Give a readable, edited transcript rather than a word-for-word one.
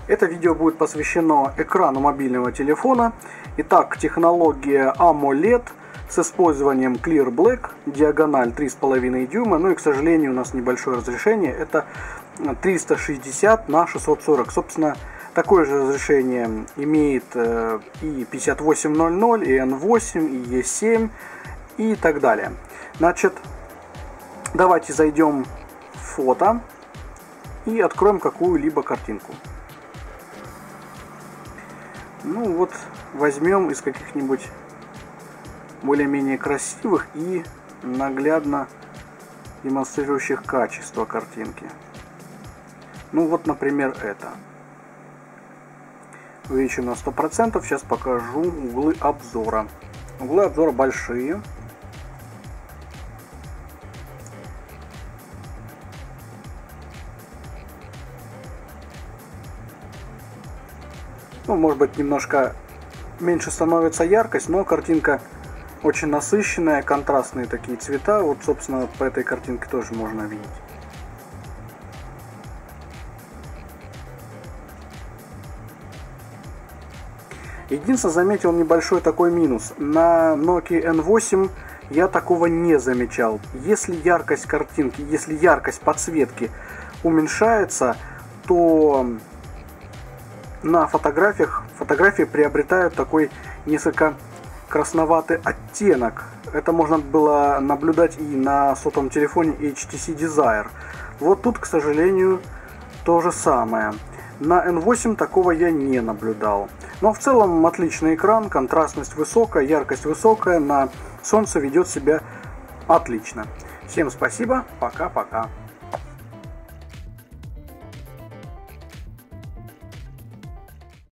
Это видео будет посвящено экрану мобильного телефона. Итак, технология AMOLED с использованием Clear Black, диагональ 3,5 дюйма. Ну и, к сожалению, у нас небольшое разрешение. Это 360 на 640. Собственно, такое же разрешение имеет и 5800, и N8, и E7 и так далее. Значит, давайте зайдем в фото и откроем какую-либо картинку. Ну вот, возьмем из каких-нибудь более-менее красивых и наглядно демонстрирующих качество картинки. Ну вот, например, это. Увеличу на 100%. Сейчас покажу углы обзора. Углы обзора большие. Ну, может быть, немножко меньше становится яркость, но картинка очень насыщенная, контрастные такие цвета. Вот, собственно, по этой картинке тоже можно видеть. Единственное, заметил небольшой такой минус. На Nokia N8 я такого не замечал. Если яркость картинки, если яркость подсветки уменьшается, то на фотографии приобретают такой несколько красноватый оттенок. Это можно было наблюдать и на сотовом телефоне HTC Desire. Вот тут, к сожалению, то же самое. На N8 такого я не наблюдал. Но в целом отличный экран, контрастность высокая, яркость высокая, на солнце ведет себя отлично. Всем спасибо, пока-пока.